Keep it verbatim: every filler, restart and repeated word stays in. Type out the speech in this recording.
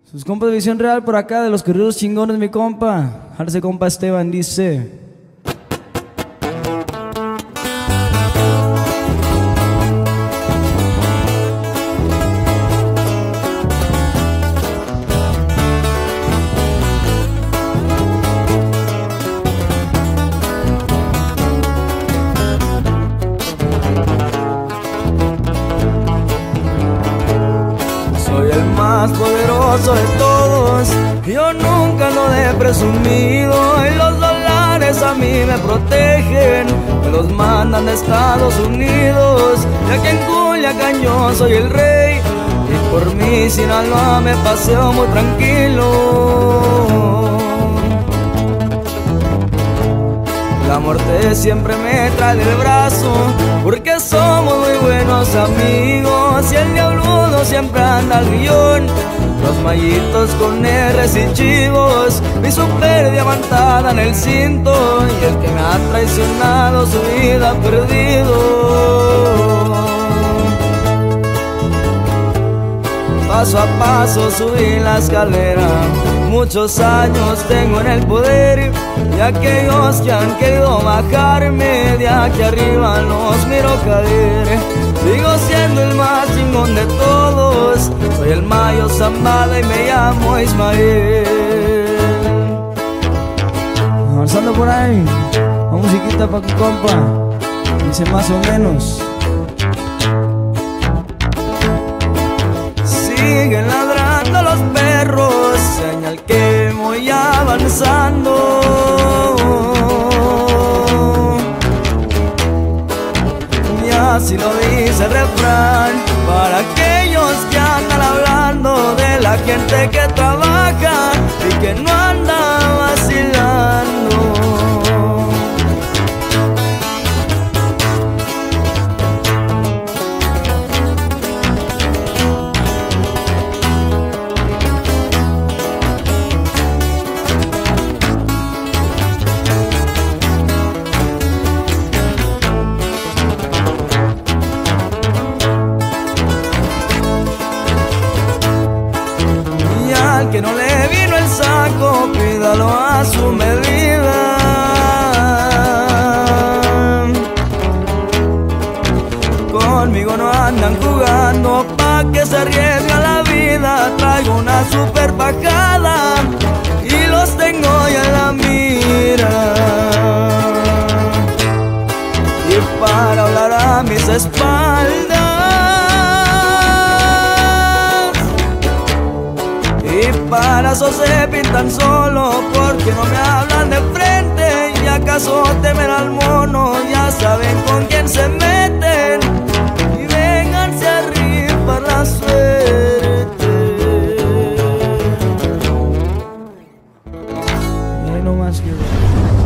Sus compas de Visión Real por acá, de los corridos chingones, mi compa. Arce compa Esteban dice: soy el más poderoso de todos, yo nunca lo he presumido. Y los dólares a mí me protegen, me los mandan de Estados Unidos. Y aquí en Culiacán yo soy el rey, y por mi Sinaloa me paseo muy tranquilo. La muerte siempre me trae del brazo, porque somos muy buenos amigos. Y el diabludo siempre anda al guión, los mallitos con R's y chivos, mi super diamantada en el cinto. Y el que me ha traicionado su vida ha perdido. Paso a paso subí la escalera, muchos años tengo en el poder, y aquellos que han querido bajarme de aquí arriba los miro caer. Sigo siendo el más chingón de todos, soy el Mayo Zambada y me llamo Ismael. avanzando por ahí, una musiquita pa' tu compa, dice más o menos: siguen ladrando los perros, señal que voy avanzando. Y así lo dice el refrán, para aquellos que andan hablando de la gente que trabaja y que no anda vacilando. Que no le vino el saco, pídalo a su medida. Conmigo no andan jugando, pa' que se arriesga la vida. Traigo una super bajada y los tengo ya en la mira. Y para hablar a mis espaldas, y para eso se pintan solo, porque no me hablan de frente. ¿Y acaso temen al mono? Ya saben con quién se meten, y vénganse a rifar la suerte. y ahí nomás que